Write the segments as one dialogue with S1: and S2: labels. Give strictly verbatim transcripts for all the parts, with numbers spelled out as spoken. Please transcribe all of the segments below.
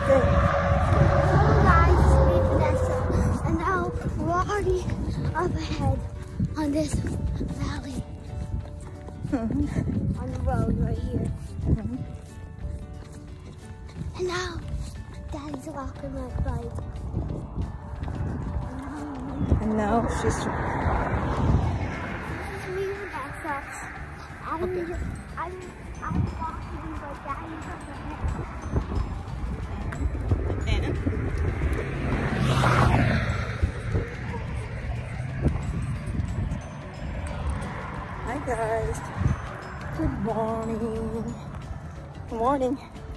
S1: guys, it's me, Vanessa, and now we're already up ahead on this valley. On the road right here. And now, Daddy's walking my bike.
S2: And now she's...
S1: This is me, Vanessa. I'm,
S2: Okay.
S1: I'm, I'm walking, but Daddy's up ahead.
S2: And? Hi guys. Good morning. Good morning.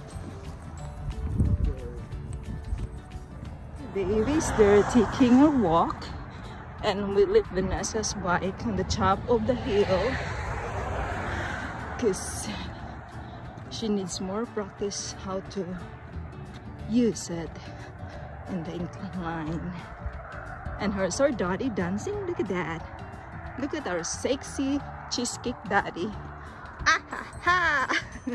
S2: Babies, they're taking a walk, and we leave Vanessa's bike on the top of the hill because she needs more practice how to use it in the incline. And here's our daddy dancing. Look at that. Look at our sexy cheesecake daddy. Ah ha ha!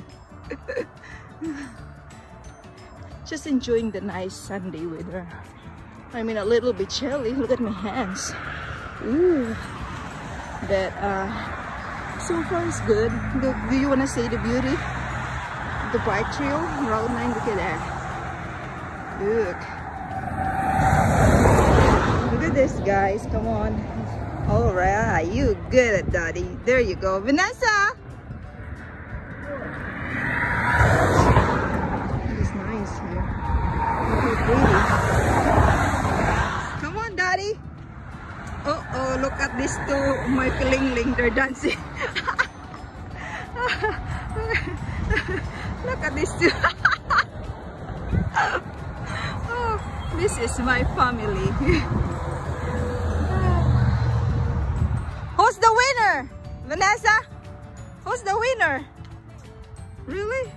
S2: Just enjoying the nice Sunday weather. I mean, a little bit chilly. Look at my hands. Ooh. But uh, so far it's good. Look, do you want to see the beauty? The bike trail, Route nine. Look at that. Look. Look at this, guys. Come on. All right, you good at daddy. There you go, Vanessa. It's nice here. Look how pretty. Come on, daddy. Uh oh, look at these two, my pilingling. They're dancing. Look at these two. Oh, this is my family. Who's the winner? Vanessa? Who's the winner? Really?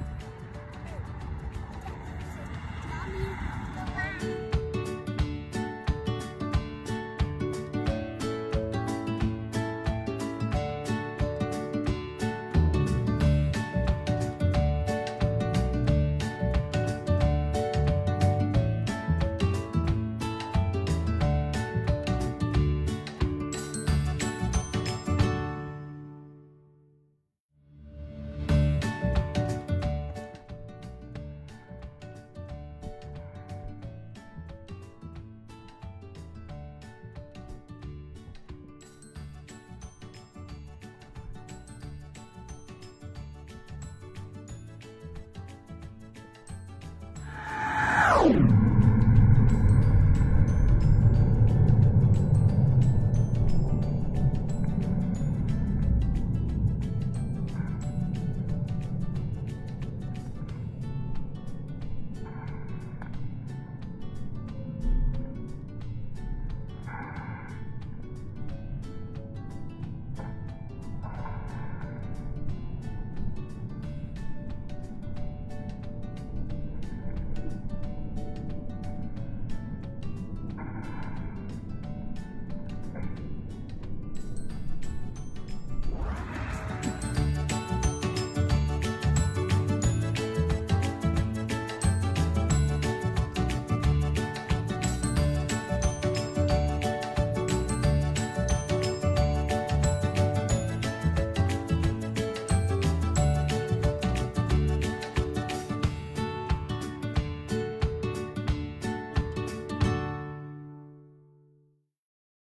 S1: Oh!